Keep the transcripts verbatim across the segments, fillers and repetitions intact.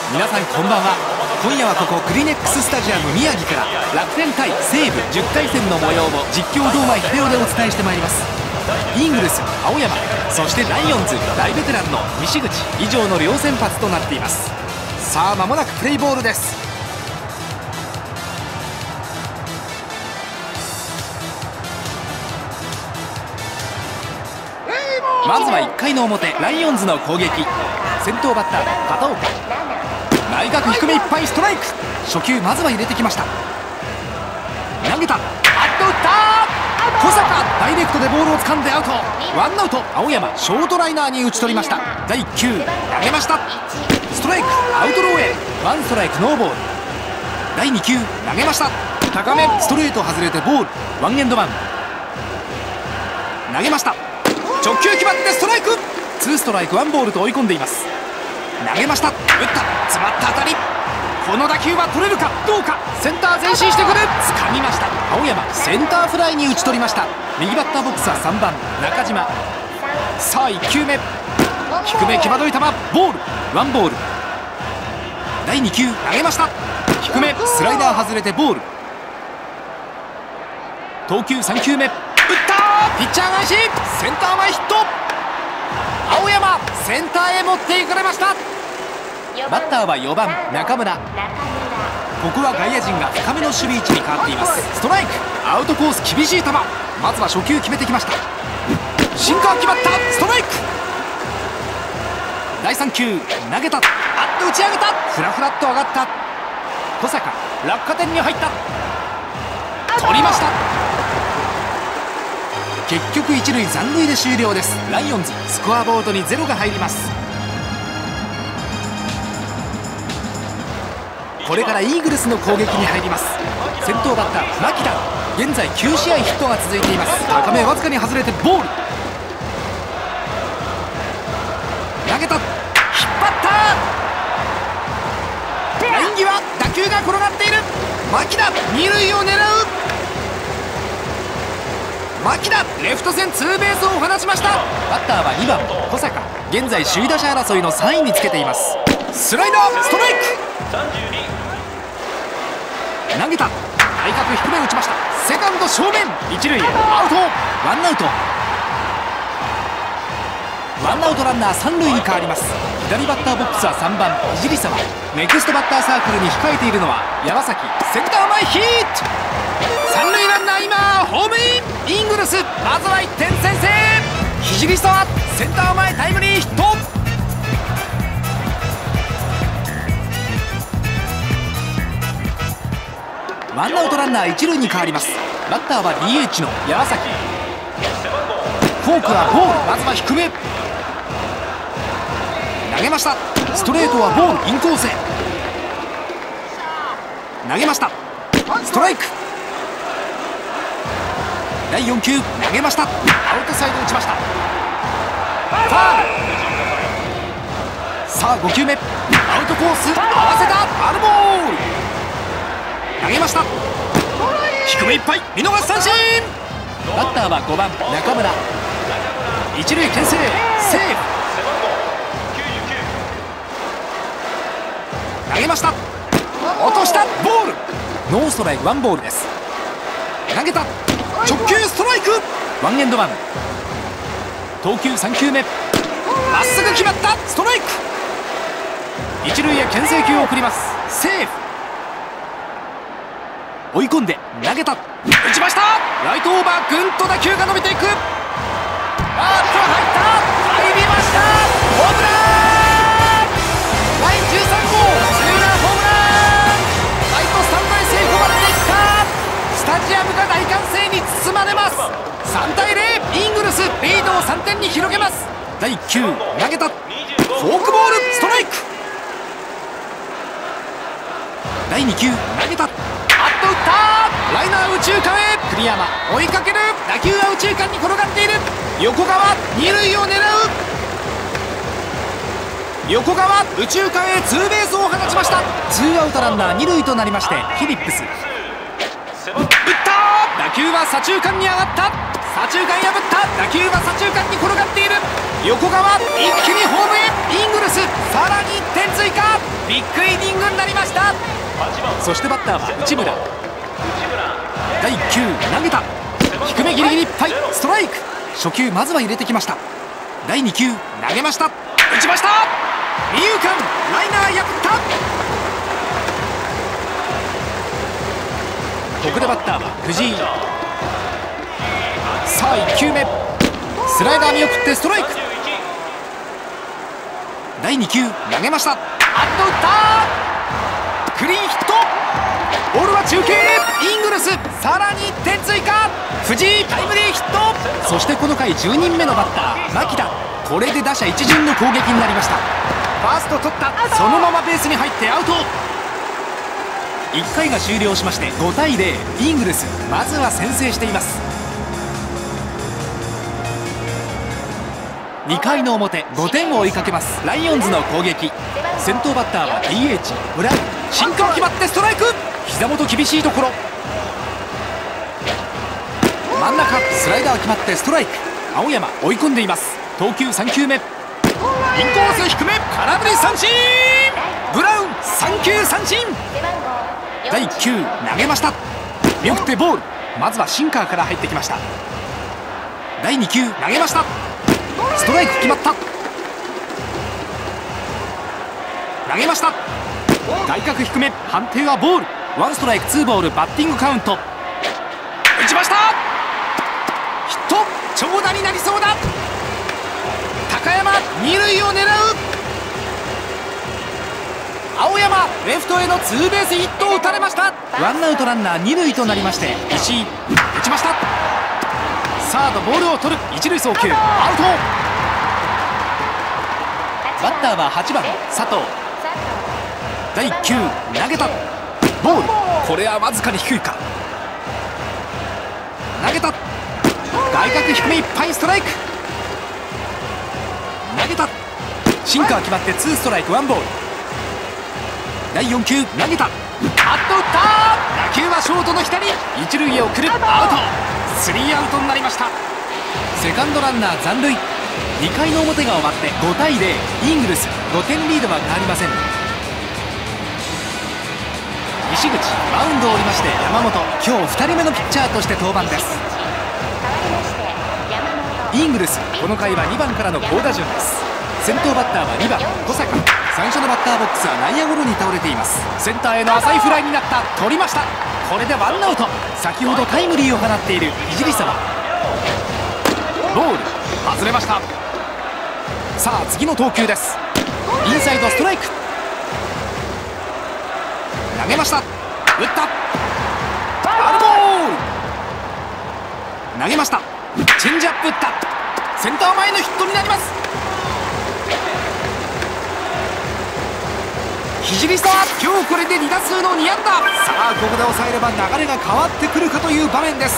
皆さんこんばんは。今夜はここクリネックススタジアム宮城から楽天対西武じゅっかい戦の模様を実況堂前秀夫でお伝えしてまいります。イーグルス青山、そしてライオンズ大ベテランの西口以上の両先発となっています。さあ間もなくプレイボールです。まずはいっかいの表、ライオンズの攻撃。先頭バッター片岡、内角低めいっぱいストライク。初球まずは入れてきました。投げた、あっと打った。小坂ダイレクトでボールを掴んでアウト。ワンアウト。青山ショートライナーに打ち取りました。だいいっ球投げました。ストライク、アウトローへ。ワンストライクノーボール。だいに球投げました。高めストレート外れてボール。ワンエンドワン。投げました。直球決まってストライク。ツーストライクワンボールと追い込んでいます。投げました。打った、詰まった当たり。この打球は取れるかどうか。センター前進してくる。掴みました。青山センターフライに打ち取りました。右バッターボックスはさんばん中島。さあいっ球目、低め際どい球、ボール。ワンボール。だいに球投げました。低めスライダー外れてボール。投球さん球目、打った。ピッチャー返し、センター前ヒット。青山センターへ持っていかれました。バッターはよばん中村。ここは外野陣が深めの守備位置に変わっています。ストライク、アウトコース厳しい球。まずは初球決めてきました。シンカー決まった。ストライク。だいさん球投げた、あっと打ち上げた。フラフラっと上がった。小坂落下点に入った。取りました。結局一塁残塁で終了です。ライオンズスコアボードにゼロが入ります。これからイーグルスの攻撃に入ります。先頭バッター牧田、現在きゅう試合ヒットが続いています。高めわずかに外れてボール。投げた、引っ張った。ライン際、打球が転がっている。牧田二塁を狙う。牧田レフト線ツーベースを放ちました。バッターはにばん小坂、現在首位打者争いのさんいにつけています。スライダーストライク。投げた、内角低め打ちました。セカンド正面、一塁へアウト。ワンアウト。ワンアウトランナー三塁に変わります。左バッターボックスはさんばん聖沢。ネクストバッターサークルに控えているのは山崎。センター前ヒット。三塁ランナー今ホームイン。イーグルスまずはいってん先制。聖沢センター前タイムリーヒット。ワンアウトランナー一塁に変わります。バッターは ディーエイチ の山崎。フォークはボール。まずは低め投げました。ストレートはボールインコースへ。投げました。ストライク。だいよん球投げました。アウトサイド打ちました。ファウル。さあご球目、アウトコース合わせた。ファウルボール。投げました。低めいっぱい見逃し三振。バッターはごばん中村。一塁牽制セーフ。投げました。落とした。ボール。ノーストライクワンボールです。投げた、直球ストライク。ワンエンドワン。投球さん球目、まっすぐ決まった。ストライク。一塁へ牽制球を送ります。セーフ。追い込んで投げた、打ちました。ライトオーバー、ぐんと打球が伸びていく。あーっと入った、入りました。ホームラン。だいじゅうさん号ツーランホームラン。ライトスタンドへセーフまでいった。スタジアムが大歓声に包まれます。さんたいゼロ、イーグルスリードをさんてんに広げます。だいいっ球投げた、フォークボールストライク。だいに球投げた、あっと打った。ライナー右中間へ。栗山追いかける。打球は右中間に転がっている。横川二塁を狙う。横川右中間へツーベースを放ちました。ツーアウトランナー二塁となりまして、フィリップス打った。打球は左中間に上がった。左中間破った。打球は左中間に転がっている。横川一気にホームへ。イーグルスさらにいってん追加。ビッグそしてバッターは内村。だいいっ球投げた。低めギリギリいっぱいストライク。初球まずは入れてきました。だいに球投げました。打ちました。二遊間ライナー破った。ここでバッターは藤井。さあいっ球目スライダー見送ってストライク。だいに球投げました。あっと打った。クリーンヒット。ボールは中継。イングルスさらにいってん追加。藤井タイムリーヒット。そしてこの回じゅうにんめのバッター牧田。これで打者一巡の攻撃になりました。ファースト取った。そのままベースに入ってアウト。いっかいが終了しましてごたいゼロ。イングルスまずは先制しています。にかいの表ごてんを追いかけますライオンズの攻撃。先頭バッターは ディーエイチ ブラウン。シンカー決まってストライク。膝元厳しいところ。真ん中スライダー決まってストライク。青山追い込んでいます。投球さん球目インコース低め空振り三振。ブラウンさん球三振。だいいっ球投げました。見送ってボール。まずはシンカーから入ってきました。だいに球投げました。ストライク決まった。投げました。外角低め判定はボール。ワンストライクツーボール。バッティングカウント。打ちました。ヒット。長打になりそうだ。高山二塁を狙う。青山レフトへのツーベースヒットを打たれました。ワンアウトランナー二塁となりまして石井打ちました。サードボールを取る。一塁送球アウト。バッターははちばん佐藤。だいいっ球投げた。ボール。これはわずかに低いか。投げた。外角低めいっぱいストライク。投げた。シンカー決まってツーストライクワンボール。だいよん球投げた。あっと打った。打球はショートの左。一塁へ送る。アウト。スリーアウトになりました。セカンドランナー残塁。にかいの表が終わってごたいゼロ。イングルスごてんリードは変わりません。西口マウンドを降りまして山本。今日ふたりめのピッチャーとして登板です。イングルスこの回はにばんからの好打順です。先頭バッターはにばん小坂。最初のバッターボックスは内野ゴロに倒れています。センターへの浅いフライになった。取りました。これでワンアウト。先ほどタイムリーを放っている聖沢。ボール外れました。さあ次の投球です。インサイドストライク。投げました。打った。アルボール。投げました。チェンジアップ打った。センター前のヒットになります。聖沢今日これでに打数のに安打。さあここで抑えれば流れが変わってくるかという場面です。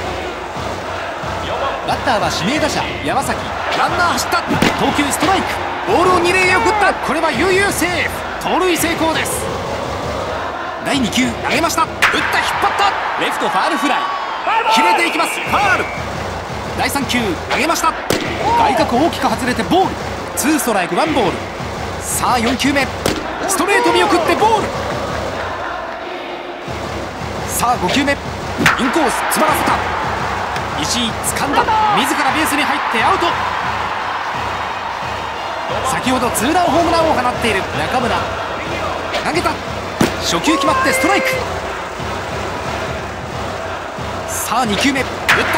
バッターは指名打者山崎。ランナー走った。投球ストライク。ボールを二塁へ送った。これは悠々セーフ。盗塁成功です。だいに球投げました。打った引っ張った。レフトファールフライ。切れていきます。ファール。だいさん球投げました。外角大きく外れてボール。ツーストライクワンボール。さあよん球目ストレート見送ってボール。さあご球目インコース詰まらせた。石井掴んだ。自らベースに入ってアウト。先ほどツーランホームランを放っている中村。投げた。初球決まってストライク。さあに球目打った。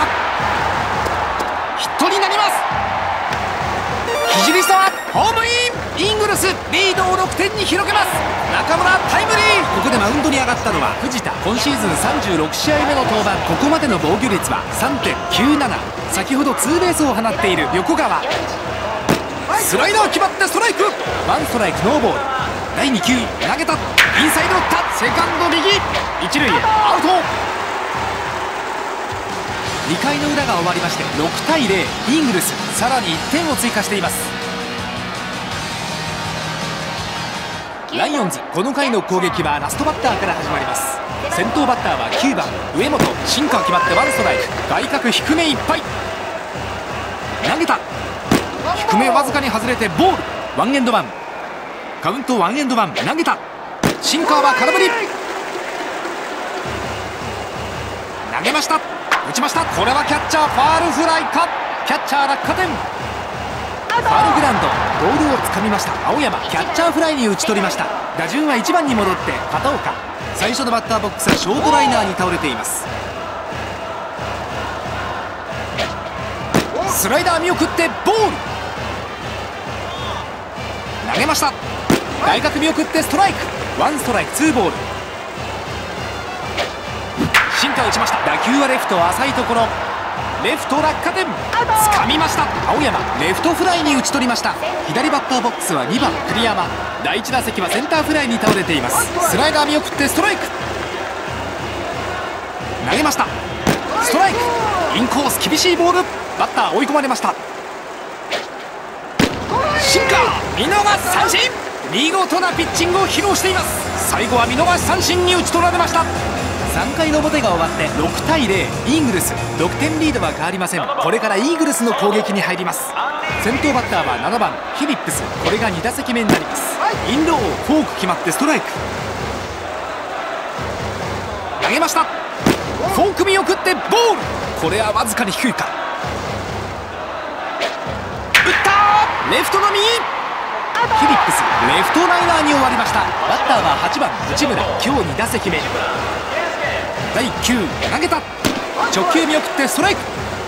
ヒットになります。聖沢ホームイン。イングルスリードをろくてんに広げます。中村タイムリー。ここでマウンドに上がったのは藤田。今シーズンさんじゅうろく試合目の登板。ここまでの防御率は さんてんきゅうなな。先ほどツーベースを放っている横川。スライダー決まってストライク。ワンストライクノーボール。だいに球投げた。インサイド打った。セカンド右一塁へアウト。にかいの裏が終わりましてろくたいゼロ。イングルスさらにいってんを追加しています。ライオンズこの回の攻撃はラストバッターから始まります。先頭バッターはきゅうばん上本。シンカー決まってワンストライク。外角低めいっぱい投げた。低めわずかに外れてボール。ワンエンドワンカウント。ワンエンドワン投げた。シンカーは空振り。 投げました。打ちました。これはキャッチャーファールフライか。キャッチャー落下点。ファールグラウンド、ボールをつかみました。青山キャッチャーフライに打ち取りました。打順はいちばんに戻って片岡。最初のバッターボックスはショートライナーに倒れています。スライダー見送ってボール。投げました。外角見送ってストライク。ワンストライクツーボール。シンカー打ちました。打球はレフト浅いところ。レフト落下点。掴みました。青山レフトフライに打ち取りました。左バッターボックスはにばん栗山。だいいち打席はセンターフライに倒れています。スライダー見送ってストライク。投げました。ストライク。インコース厳しいボール。バッター追い込まれました。シンカー見逃し三振。見事なピッチングを披露しています。最後は見逃し三振に打ち取られました。さんかいの表が終わってろくたいゼロ、イーグルスろくてんリードは変わりません。これからイーグルスの攻撃に入ります。先頭バッターはななばんフィリップス。これがに打席目になります。インローフォーク決まってストライク。投げました。フォーク見送ってボール。これはわずかに低いか。打ったレフトの右。フィリップスレフトライナーに終わりました。バッターははちばん内村。今日に打席目。だいいっ球投げた。直球見送ってストライク。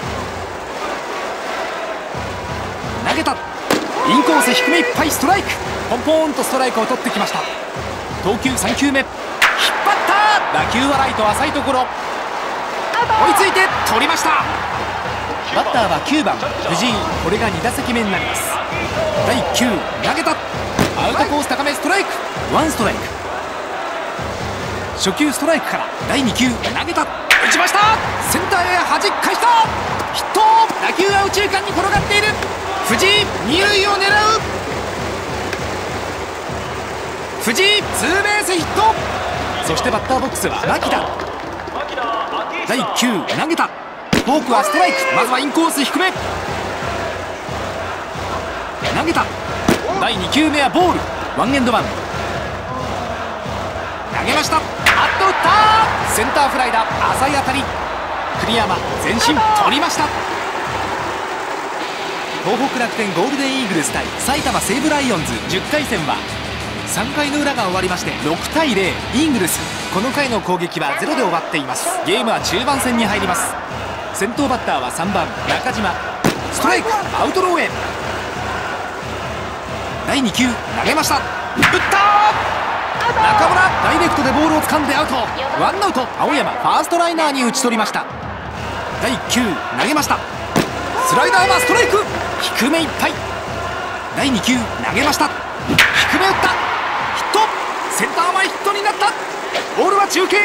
投げた。インコース低めいっぱいストライク。ポンポーンとストライクを取ってきました。投球さん球目引っ張った。打球はライト浅いところ。追いついて取りました。バッターはきゅうばん藤井。これがに打席目になります。だいいっ球投げた。アウトコース高めストライク。ワンストライク。初球ストライクからだいに球投げた。打ちました。センターへ弾き返した。ヒット。打球は右中間に転がっている。藤井二塁を狙う。藤井ツーベースヒット。そしてバッターボックスは牧田。だいいっ球投げた。フォークはストライク。まずはインコース低め投げた。だいに球目はボール。ワンエンドワン。投げました。あっと打った。センターフライだ。浅い当たり。栗山前進取りました。東北楽天ゴールデンイーグルス対埼玉西武ライオンズじゅっかい戦はさんかいの裏が終わりましてろくたいゼロ、イーグルス。この回の攻撃はゼロで終わっています。ゲームは中盤戦に入ります。先頭バッターはさんばん中島。ストライク。アウトローへ。だいに球投げました。打った中村ダイレクトでボールを掴んでアウト。ワンアウト。青山ファーストライナーに打ち取りました。だいいっ球投げました。スライダーはストライク。低めいっぱい。だいに球投げました。低め打った。ヒット。センター前ヒットになった。ボールは中継。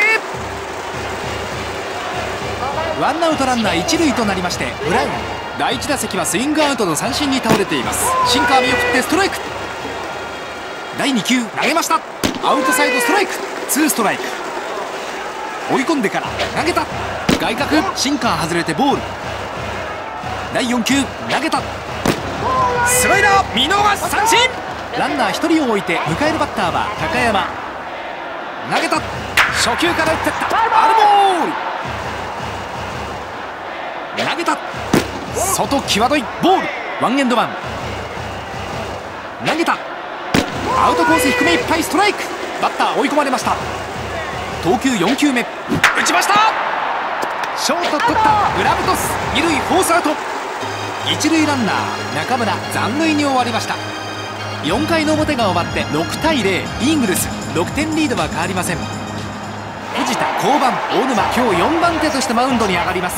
ワンアウトランナー一塁となりましてブラウン。だいいち打席はスイングアウトの三振に倒れています。シンカー見送ってストライク。だいに球投げました。アウトサイドストライク。ツーストライク。追い込んでから投げた。外角シンカー外れてボール。だいよん球投げた。スライダー見逃し三振。ランナーひとりを置いて迎えるバッターは高山。投げた。初球から打ってった。アルボール。投げた。外際どいボール。ワンエンドワン。投げた。アウトコース低めいっぱいストライク。バッター追い込まれました。投球よん球目打ちました。ショート取った。グラブトス。二塁フォースアウト。一塁ランナー中村残塁に終わりました。よんかいの表が終わってろくたいゼロ、イーグルスろくてんリードは変わりません。藤田降板。大沼今日よんばん手としてマウンドに上がります。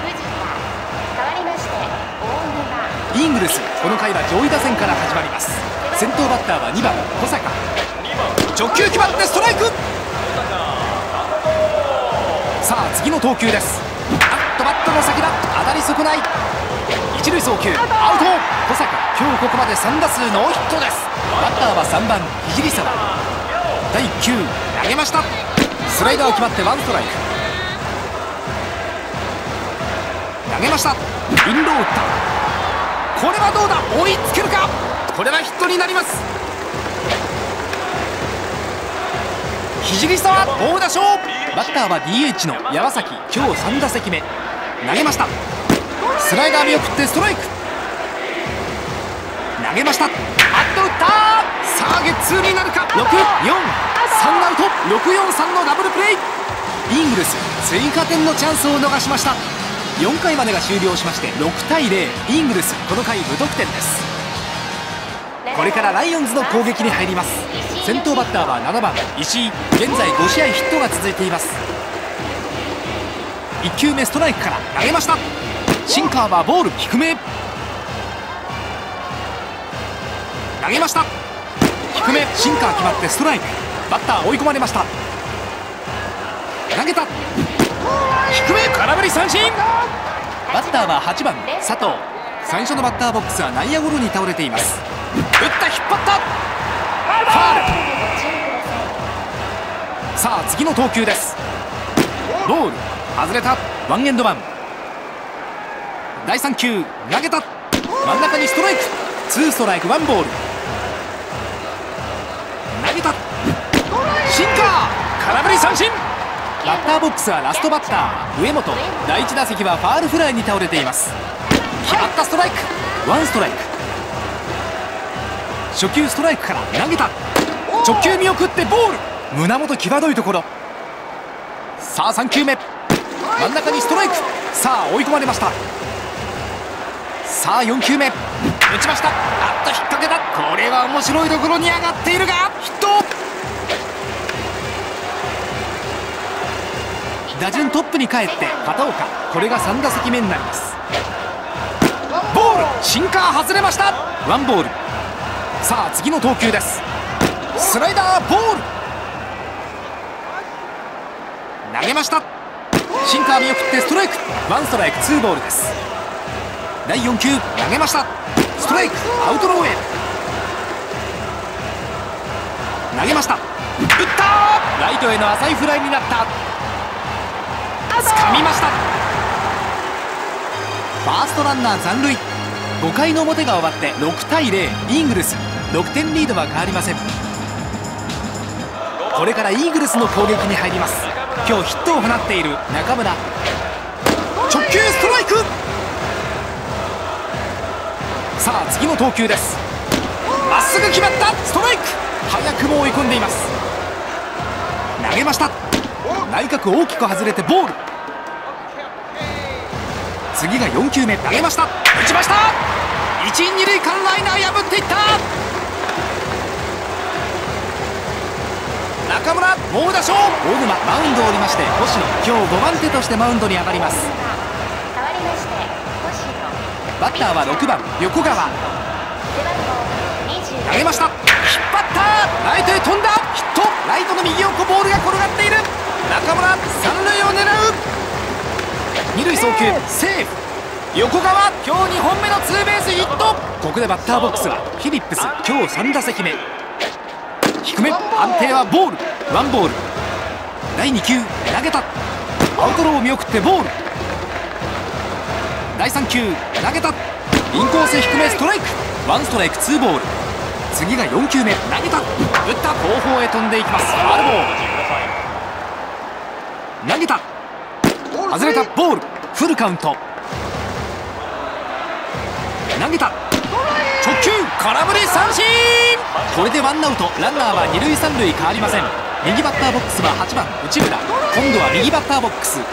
イーグルスこの回は上位打線から始まります。先頭バッターはにばん小坂。直球決まってストライク。さあ次の投球です。あっとバットの先だ。当たり損ない。一塁送球アウト。小坂今日ここまでさん打数ノーヒットです。バッターはさんばん聖沢。だいいっ球投げました。スライダーを決まってワンストライク。投げました。インロー打った。これはどうだ。追いつけるか。これはヒットになります。 聖沢猛打賞。バッターは ディーエイチ の山崎、今日さん打席目。投げました。スライダー見送ってストライク。投げました。あっと打った。さあゲッツーになるか。ろくよんさんアウト。ろくよんさんのダブルプレー。イーグルス追加点のチャンスを逃しました。よんかいまでが終了しましてろくたいゼロ。イーグルスこの回無得点です。これからライオンズの攻撃に入ります。先頭バッターはななばん石井。現在ごしあいヒットが続いています。いっきゅうめストライクから投げました。シンカーはボール低め。投げました。低めシンカー決まってストライク。バッター追い込まれました。投げた。低め空振り三振。バッターははちばん佐藤。最初のバッターボックスは内野ゴロに倒れています。打った、引っ張った。ファウル。さあ次の投球です。ボール外れた。ワンエンドワン。だいさん球投げた。真ん中にストライク。ツーストライクワンボール。投げた。シンカー空振り三振。バッターボックスはラストバッター上本。だいいち打席はファールフライに倒れています。決まった。ストライクワンストライク。初球ストライクから投げた。直球見送ってボール。胸元際どいところ。さあさん球目真ん中にストライク。さあ追い込まれました。さあよん球目打ちました。あっと引っ掛けた。これは面白いところに上がっているがヒット。打順トップに帰って片岡。これがさん打席目になります。ボールシンカー外れました。ワンボール。さあ次の投球です。スライダーボール。投げました。シンカー見送ってストライク。ワンストライクツーボールです。だいよん球投げました。ストライクアウトローへ。投げました。打った。ライトへの浅いフライになった。掴みました。ファーストランナー残塁。ごかいの表が終わってろくたいゼロ。イーグルスろくてんリードは変わりません。これからイーグルスの攻撃に入ります。今日ヒットを放っている中村。直球ストライク。さあ次の投球です。まっすぐ決まった。ストライク。早くも追い込んでいます。投げました。内角大きく外れてボール。次がよん球目投げました。打ちました。いち、に塁間ライナー破っていった。中村猛打賞。大沼マウンドを降りまして星野。今日ごばん手としてマウンドに上がります。バッターはろくばん横川。投げました。引っ張った。ライトへ飛んだ。ヒット。ライトの右横ボールが転がっている。中村三塁を狙う。二塁送球セーフ。横川今日にほんめのツーベースヒット。ここでバッターボックスはフィリップス。今日さん打席目。低め判定はボール。ワンボール。だいに球投げた。アウトローを見送ってボール。だいさん球投げた。インコース低めストライク。ワンストライクツーボール。次がよん球目投げた。打った後方へ飛んでいきます。ファウルボール。投げた。外れたボール。フルカウント。投げた。直球空振り三振。これでワンアウト。ランナーは二塁三塁変わりません。右バッターボックスははちばん内村。今度は右バッターボックス。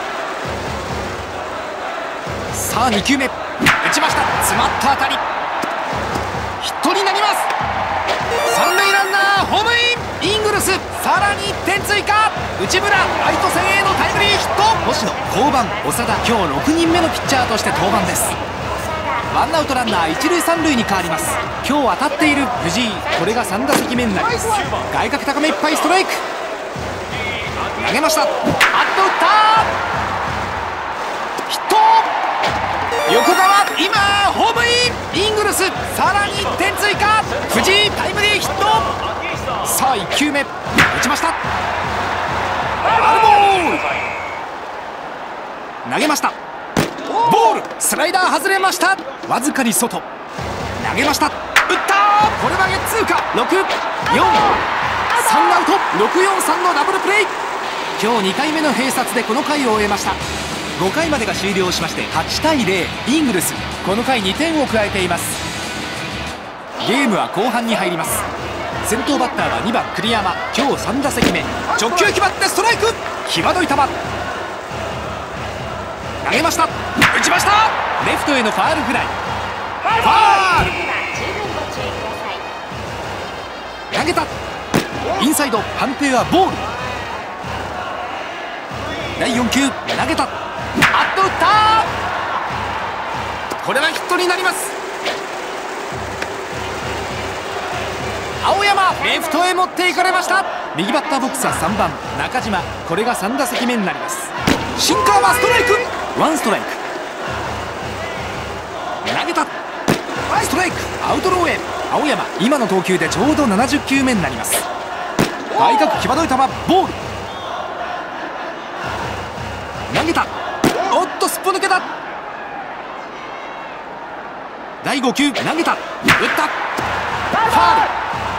さあに球目打ちました。詰まった当たり。ヒットになります。三塁ランナーホームイン。イングルスさらにいってん追加。内村ライト線へのタイムリーヒット。星野降板。長田今日ろくにんめのピッチャーとして登板です。ワンアウトランナー一塁三塁に変わります。今日当たっている藤井。これがさん打席目になります。外角高めいっぱいストライク。投げました。あっと打った。ヒット。横川今ホームイン。イングルスさらにいってん追加。藤井タイムリーヒット。さあいっ球目打ちました。アルボール。投げました。ボール。スライダー外れました。わずかに外。投げました。打った。これはゲッツーか。ろく、よん、 さんアウト。ろくよんさんのダブルプレイ。今日にかいめの併殺でこの回を終えました。ごかいまでが終了しましてはちたいゼロ、イーグルスこの回にてんを加えています。ゲームは後半に入ります。先頭バッターはにばん栗山。今日さん打席目、直球決まってストライク。際どい球投げました。打ちました。レフトへのファールフライ。ファール。投げた。インサイド、判定はボール。だいよん球投げた。あっと打った。これはヒットになります。青山レフトへ持っていかれました。右バッターボックスはさんばん中島。これがさん打席目になります。シンカーはストライク。ワンストライク。投げた。ストライク。アウトローへ。青山今の投球でちょうどななじゅっ球目になります。外角際どい球ボール。投げた。おっとすっぽ抜けた。だいご球投げた。打った。ファウル。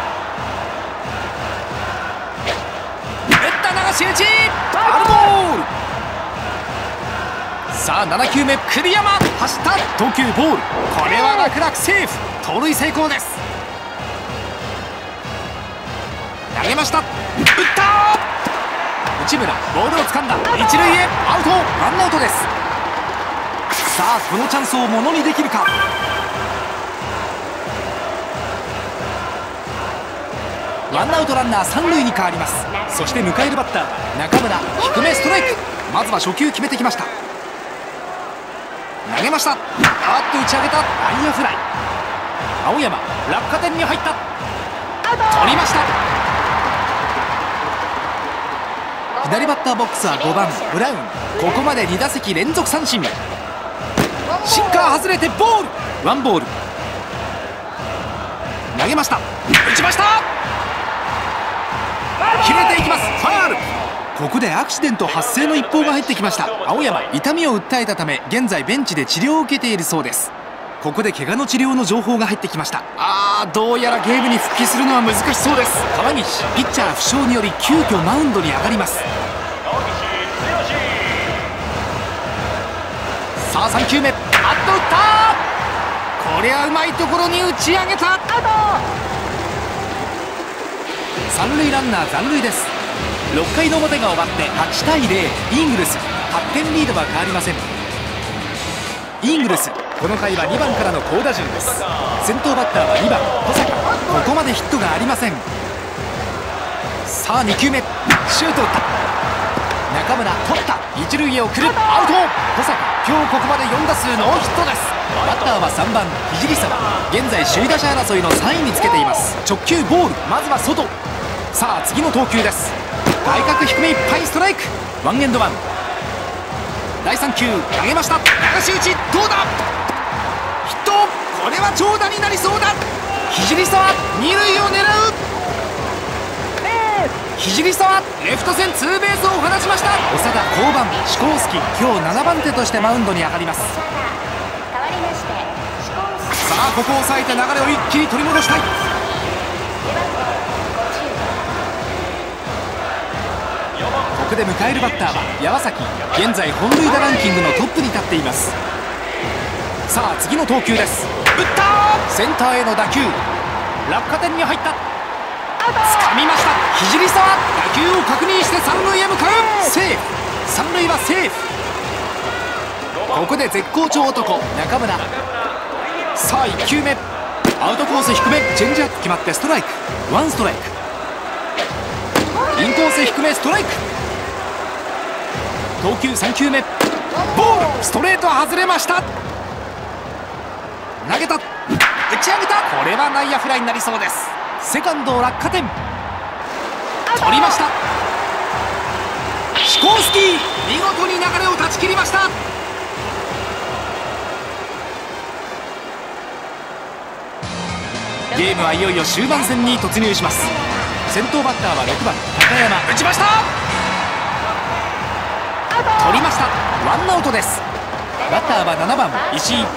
打った流し打ち。ファウルボール。さあなな球目栗山走った。投球ボール。これは楽々セーフ。盗塁成功です。投げました。打った。内村ボールを掴んだ。一塁へアウト。ワンアウトです。さあこのチャンスをものにできるか。ワンアウトランナー三塁に変わります。そして迎えるバッターは中村。低めストライク。まずは初球決めてきました。投げました。あっと打ち上げた。内野フライ。青山落下点に入った。取りました。左バッターボックスはごばんブラウン。ここまでに打席連続三振。シンカー外れてボール。ワンボール。投げました。打ちました。切れていきます。ファウル。ここでアクシデント発生の一報が入ってきました。青山痛みを訴えたため現在ベンチで治療を受けているそうです。ここで怪我の治療の情報が入ってきました。あーどうやらゲームに復帰するのは難しそうです。川西ピッチャー負傷により急遽マウンドに上がります。さあさん球目あっと打った。こりゃうまいところに打ち上げた。三塁ランナー残塁です。ろっかいの表が終わってはちたいゼロ、イーグルスはってんリードは変わりません。イーグルスこの回はにばんからの好打順です。先頭バッターはにばん保坂。ここまでヒットがありません。さあに球目シュート打った。中村取った。一塁へ送る。アウト。保坂今日ここまでよん打数ノーヒットです。バッターはさんばん聖沢。現在首位打者争いのさんいにつけています。直球ボール。まずは外。さあ次の投球です。外角低めいっぱいストライク。ワンエンドワン。だいさん球投げました。流し打ちどうだ。ヒット。これは長打になりそうだ。聖沢二塁を狙う。聖沢レフト線ツーベースを放ちました。長田降板。シコースキ今日ななばん手としてマウンドに上がります。さあここを抑えて流れを一気に取り戻したい。ここで迎えるバッターは山崎。現在本塁打ランキングのトップに立っています。さあ次の投球です。打った。センターへの打球落下点に入った。掴みました。聖沢打球を確認して三塁へ向かう。セーフ。三塁はセーフ。ここで絶好調男中村。さあいっ球目アウトコース低めチェンジアップ決まってストライク。ワンストライク。インコース低めストライク。投球さん球目ボール。ストレート外れました。投げた。打ち上げた。これは内野フライになりそうです。セカンド落下点取りました。シコースキー見事に流れを断ち切りました。ゲームはいよいよ終盤戦に突入します。先頭バッターはろくばん高山。打ちました。取りました。ワンアウトです。バッターはななばん石井。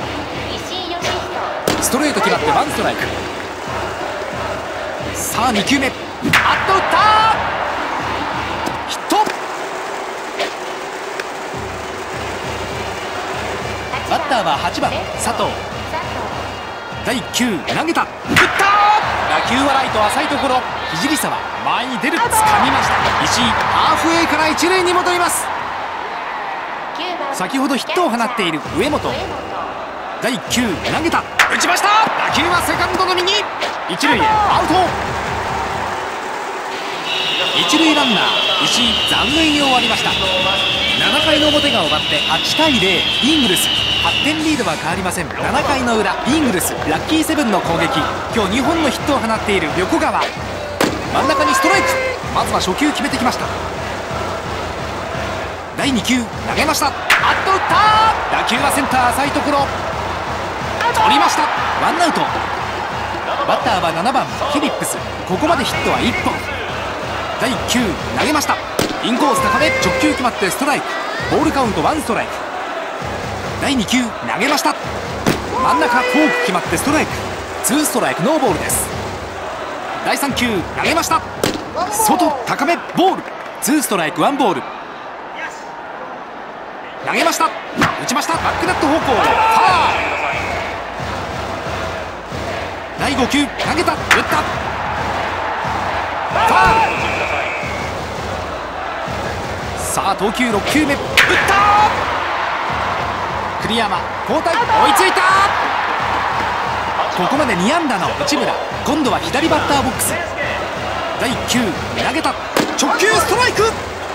ストレート決まってワンストライク。さあに球目あっと打った、ヒット。バッターははちばん佐藤。だいいっきゅう投げた、打った、打球はライト浅いところ、聖沢前に出る、掴みました。石井ハーフウェイから一塁に戻ります。先ほどヒットを放っている上本。だいいっきゅう投げた、打ちました。打球はセカンドの右、一塁へアウト。一塁ランナー石井残塁に終わりました。ななかいの表が終わってはちたいゼロ、イーグルスはってんリードは変わりません。ななかいの裏、イーグルスラッキーセブンの攻撃、今日にほんのヒットを放っている横川、真ん中にストライク。まずは初球決めてきました。だいにきゅう投げました、あっと打った、打球はセンター浅いところ、取りました。ワンアウト。バッターはななばんフィリップス、ここまでヒットはいっぽん。だいいっきゅう投げました、インコース高め、直球決まってストライク、ボールカウントワンストライク。だいにきゅう投げました、真ん中フォーク決まってストライク、ツーストライクノーボールです。だいさんきゅう投げました、外高めボール、ツーストライクワンボール。投げました、打ちました、バックネット方向、ファール。だいごきゅう投げた、打った、ファール。さあ投球ろっきゅうめ、打った、栗山交代、追いついた。ここまでにあんだの内村、今度は左バッターボックス。だいいっきゅう投げた、直球ストライク。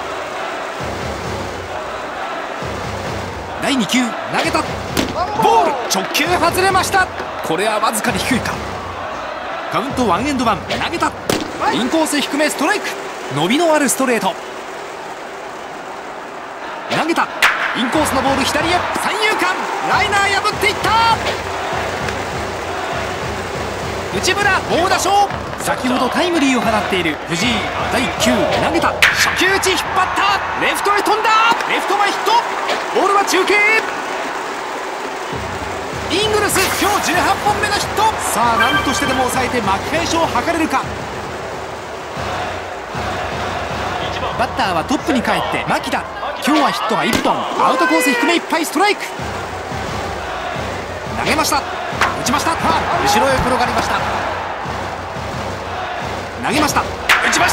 だいにきゅう投げた、ボール、直球外れました。これはわずかに低いか。カウントワンエンドワン、投げた、インコース低めストライク、伸びのあるストレート。投げた、インコースのボール左へ、三遊間ライナー破っていった。内村猛打賞、先ほどタイムリーを放っている藤井。だいいっきゅう投げた、初球打ち引っ張った、レフトへ飛んだ、レフト前ヒット、ボールは中継。イーグルス今日じゅうはっぽんめのヒット。さあ何としてでも抑えて巻き返しを図れるか。バッターはトップに帰って牧田、今日はヒットがいっぽん、アウトコース低めいっぱいストライク。投げました、打ちました、ファール、後ろへ転がりました。投げました、打ちました、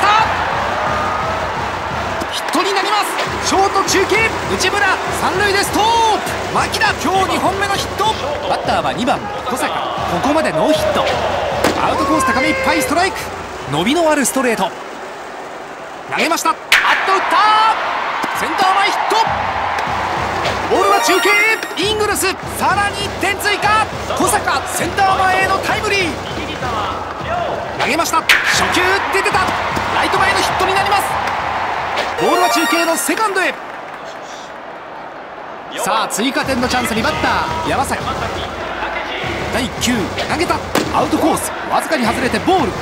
ヒットになります。ショート中継、内村三塁でストップ、牧田今日にほんめのヒット。バッターはにばん小坂、ここまでノーヒット、アウトコース高めいっぱいストライク、伸びのあるストレート。投げました、あっと打った、センター前ヒット、ボールは中継、イーグルスさらにいってん追加、小坂センター前へのタイムリー。投げました、初球打って出た、ライト前のヒットになります。ボールは中継のセカンドへ。さあ追加点のチャンスにバッター山崎。だいいっきゅう投げた、アウトコースわずかに外れてボール。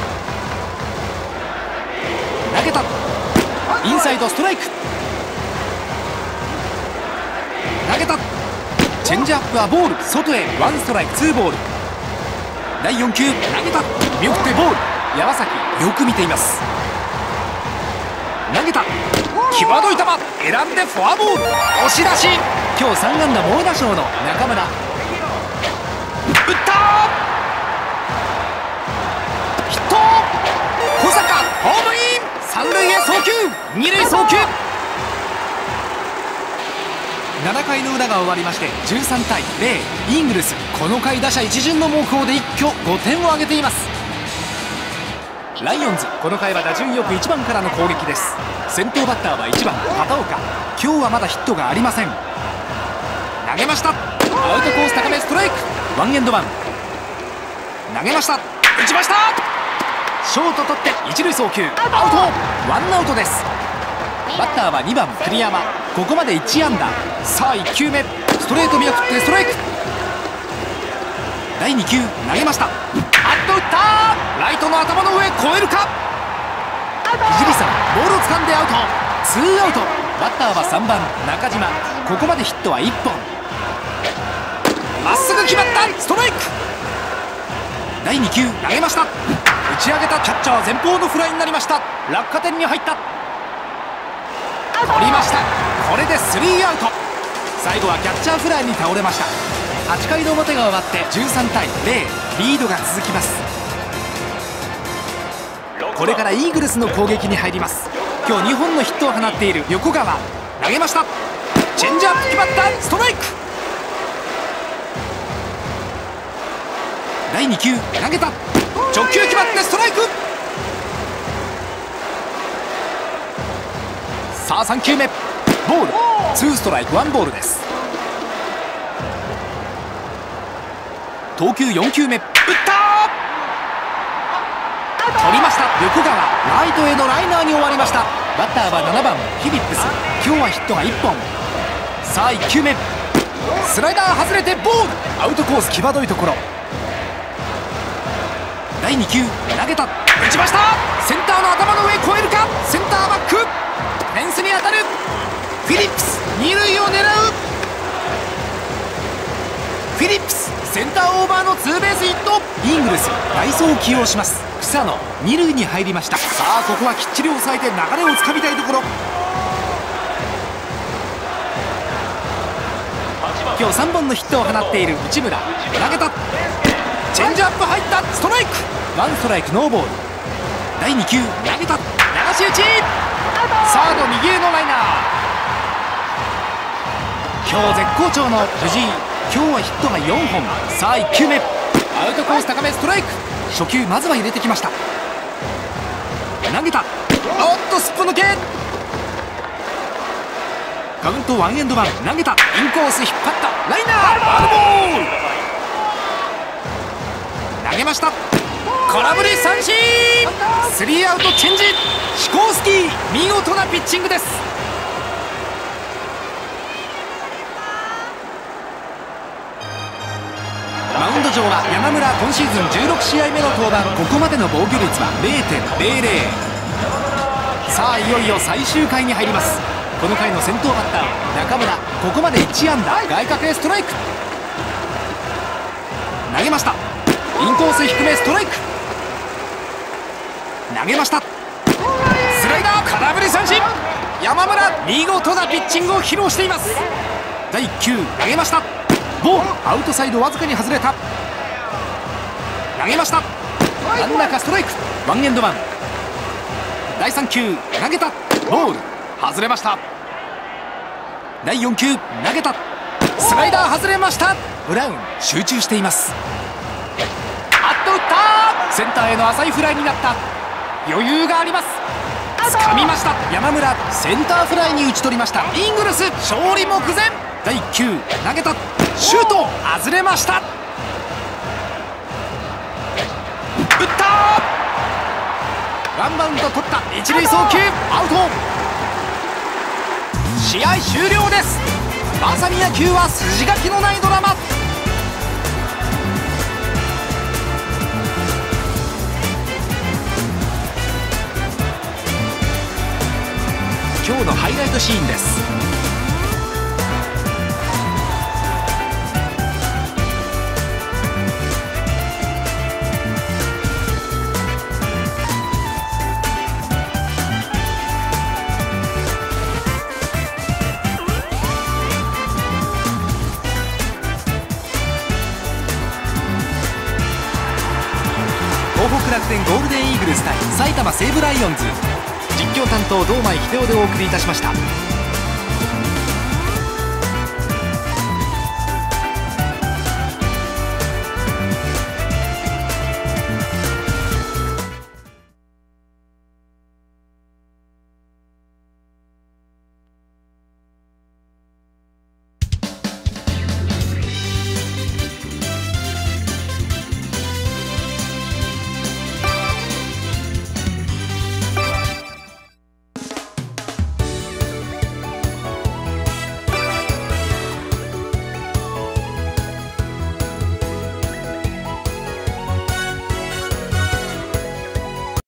投げた、インサイドストライク。投げた、チェンジアップはボール、外へワンストライクツーボール。だいよん球投げた、見送ってボール。山崎よく見ています。投げた、際どい球選んでフォアボール、押し出し。今日さん安打猛打賞の中村、打った、ヒット、小坂ホームイン、三塁へ送球、二塁送球。ななかいの裏が終わりましてじゅうさんたいゼロ、イーグルスこの回打者一巡の猛攻で一挙ごてんを挙げています。ライオンズこの回は打順よくいちばんからの攻撃です。先頭バッターはいちばん片岡、今日はまだヒットがありません。投げました、アウトコース高めストライク、ワンエンドワン。投げました、打ちました、ショート取って一塁送球アウト、ワンアウトです。バッターはにばん栗山、ここまでいち安打。さあいっ球目ストレート見送ってストライク。だいに球投げました、あっと打った、ライトの頭の上越えるか。聖沢ボールを掴んでアウト、ツーアウト。バッターはさんばん中島、ここまでヒットはいっぽん。まっすぐ決まった、ストライク。だいに球投げました、打ち上げた。キャッチャー前方のフライになりました。落下点に入った。取りました。これでスリーアウト。最後はキャッチャーフライに倒れました。はちかいの表が終わってじゅうさんたいゼロ、リードが続きます。これからイーグルスの攻撃に入ります。今日にほんのヒットを放っている横川、投げました。チェンジアップ決まった。ストライク。だいに球投げた。直球決まってストライク。さあさん球目ボール。ツーストライクワンボールです。投球よん球目打った。取りました。横川ライトへのライナーに終わりました。バッターはななばんフィリップス。今日はヒットがいっぽん。さあいっ球目スライダー外れてボール。アウトコース際どいところ。だいに球投げた。打ちました。センターの頭の上越えるか。センターバックフェンスに当たる。フィリップスに塁を狙う。フィリップスセンターオーバーのツーベースヒット。イーグルス代走を起用します。草野に塁に入りました。さあここはきっちり抑えて流れをつかみたいところ。今日さんぼんのヒットを放っている内村、投げた。チェンジアップ入った。ストライク。ワンストライクノーボール。だいに球投げた。流し打ち。サード右へのライナー。今日絶好調の藤井、今日はヒットがよんほん。さあいっ球目アウトコース高めストライク。初球まずは入れてきました。投げた。おっとすっぽ抜け。カウントワンエンドワン。投げた。インコース引っ張ったライナー。ファウルボール。投げました。空振り三振。スリーアウトチェンジ。シコースキー見事なピッチングです。マウンド上は山村。今シーズンじゅうろくしあいめの登板。ここまでの防御率は ゼロてんゼロゼロ。 さあいよいよ最終回に入ります。この回の先頭バッター中村、ここまでいち安打。外角へストライク。投げました。インコース低めストライク。投げました。スライダー空振り三振。山村見事なピッチングを披露しています。だいいっ球投げました。ボール。アウトサイドわずかに外れた。投げました。真ん中ストライク。ワンエンドワン。だいさん球投げた。ボール外れました。だいよん球投げた。スライダー外れました。ブラウン集中しています。あっと打った。センターへの浅いフライになった。余裕があります。掴みました。山村センターフライに打ち取りました。イーグルス勝利目前。だいいっ球投げた。シュート外れました。打ったワンバウンド取った。一塁送球アウト。試合終了です。まさに野球は筋書きのないドラマ。今日のハイライトシーンです。東北楽天ゴールデンイーグルス対埼玉西武ライオンズ。実況担当堂前秀夫でお送りいたしました。